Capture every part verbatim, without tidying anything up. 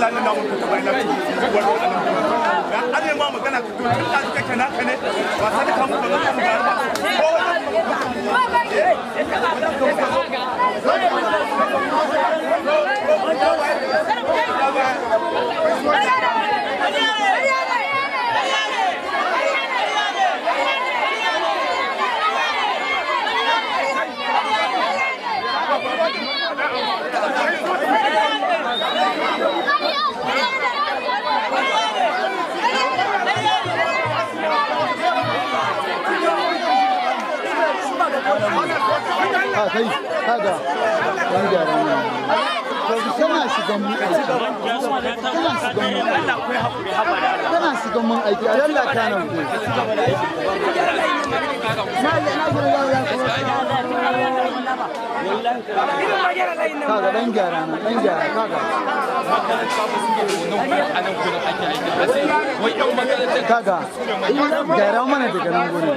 Allah na namu ka taba ina wannan an ne ma magana ka to tun da kake naka ne ba sai ka mu ba mu ba ko Ah, kai, kaga, wani gyara ne. Tana shigan mun aiki. Tana shigan mun aiki. Tana shigan mun aiki. A lalla ta nan ko. Kaga dan gyara nan, dan gyara kaga. Kaga, gyara mana daga nan gurin.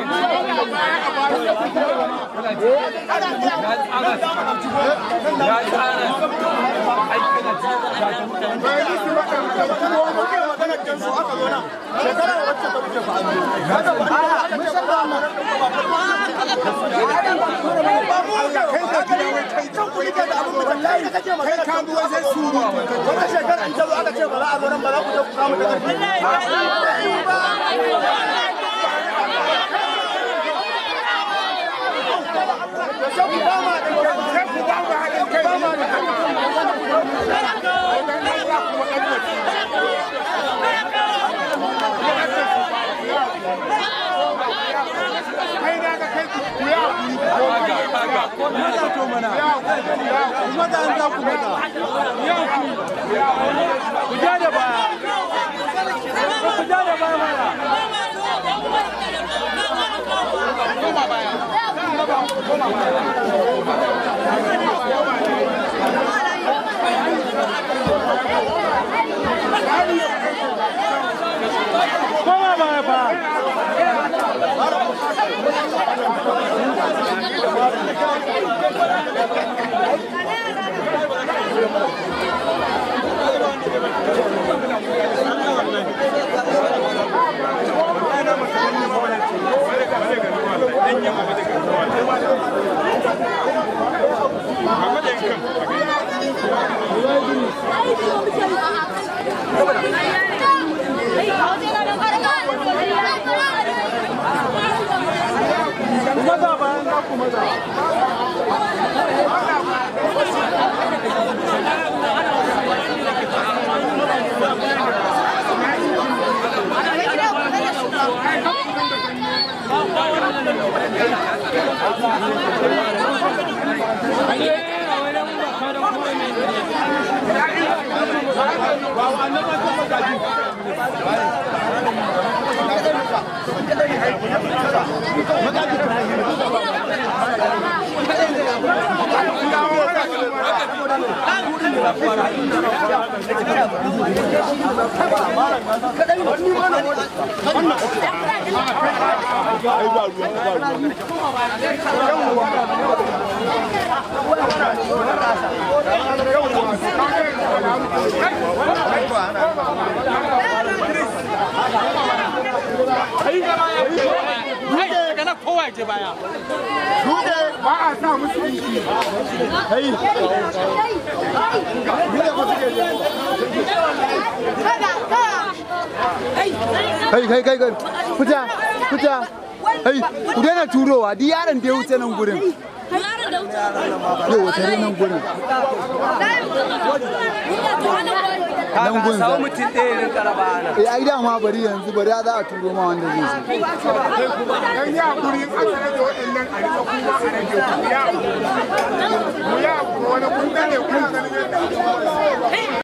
Kai kai kai kai fita fita kai ku daina turowa di yaron da ya wuce nan gurin yau wata nan gurin nan gurin samu mutum ɗaya ne karaba ana eh ai dama bari yanzu bari za a turo ma wanda zai dan ya guri an sanar da waɗannan a rika kuma a rage ku ya ku ya ku wani kun gane kuna ganin yadda